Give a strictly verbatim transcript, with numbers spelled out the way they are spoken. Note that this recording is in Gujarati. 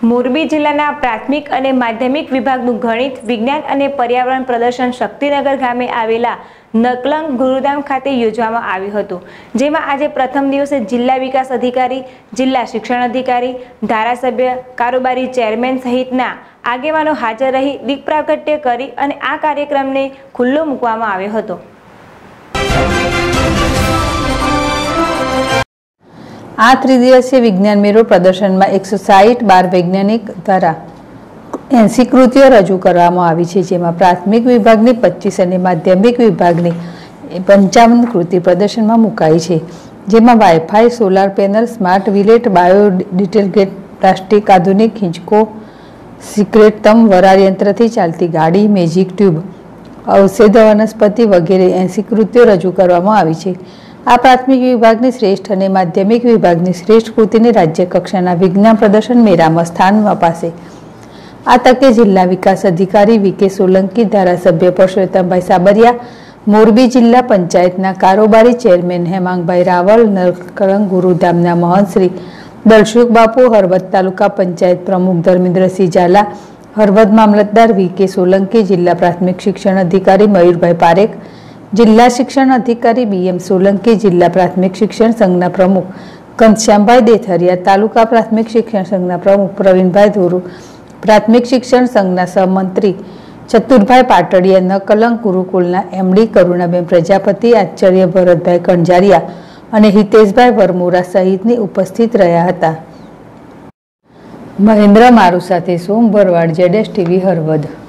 મોરબી જિલ્લાના પ્રાથમિક અને માધ્યમિક વિભાગનું ગણિત, વિજ્ઞાન અને પર્યાવરણ પ્રદર્શન શક્તિનગર ગામે આવેલા નકલંગ ગુરુધામ ખાતે યોજવામાં આવ્યું હતું, જેમાં આજે પ્રથમ દિવસે જિલ્લા વિકાસ અધિકારી, જિલ્લા શિક્ષણ અધિકારી, ધારાસભ્ય, કારોબારી ચેરમેન સહિતના આગેવાનો હાજર રહી દીપ પ્રાગટ્ય કરી અને આ કાર્યક્રમને ખુલ્લો મૂકવામાં આવ્યો હતો। આ ત્રિદિવસીય વિજ્ઞાન મેળો પ્રદર્શનમાં એકસો સાહીઠ બાર વૈજ્ઞાનિક દ્વારા એંસી કૃતિઓ રજૂ કરવામાં આવી છે, જેમાં પ્રાથમિક વિભાગની પચીસ અને માધ્યમિક વિભાગની પંચાવન કૃતિ પ્રદર્શનમાં મુકાઈ છે, જેમાં વાઈફાઈ, સોલાર પેનલ, સ્માર્ટ વિલેટ, બાયો ડિટેલગેટ પ્લાસ્ટિક, આધુનિક હિંચકો, સિક્રેટ તમ, વરાળ યંત્રથી ચાલતી ગાડી, મેજિક ટ્યુબ, ઔષધ વનસ્પતિ વગેરે એંસી કૃતિઓ રજૂ કરવામાં આવી છે। આ પ્રાથમિક વિભાગની શ્રેષ્ઠ અને માધ્યમિક વિભાગની શ્રેષ્ઠ કૃતિને રાજ્ય કક્ષાના વિજ્ઞાન પ્રદર્શન મેળામાં સ્થાન અપાશે। આ તકે જિલ્લા વિકાસ અધિકારી વી કે સોલંકી, ધારાસભ્ય પરસોત્તમભાઈ સાબરિયા, મોરબી જિલ્લા પંચાયતના કારોબારી ચેરમેન હેમાંગભાઈ રાવલ, નકલંગ ગુરુધામના મહંત શ્રી દલસુખ બાપુ, હળવદ તાલુકા પંચાયત પ્રમુખ ધર્મેન્દ્રસિંહ ઝાલા, હળવદ મામલતદાર વી કે સોલંકી, જિલ્લા પ્રાથમિક શિક્ષણ અધિકારી મયુરભાઈ પારેખ, જિલ્લા શિક્ષણ અધિકારી બી એમ સોલંકી, જિલ્લા પ્રાથમિક શિક્ષણ સંઘના પ્રમુખ ઘનશ્યામભાઈ દેથરિયા, તાલુકા પ્રાથમિક શિક્ષણ સંઘના પ્રમુખ પ્રવીણભાઈ ધોરુ, પ્રાથમિક શિક્ષણ સંઘના સહમંત્રી ચતુરભાઈ પાટડિયા, નકલંગ ગુરુકુલના એમડી કરુણાબેન પ્રજાપતિ, આચાર્ય ભરતભાઈ કણઝારિયા અને હિતેશભાઈ વરમોરા સહિતની ઉપસ્થિત રહ્યા હતા। મહેન્દ્ર મારુ સાથે સોમ ભરવાડ, જેડેશ ટીવી, હળવદ।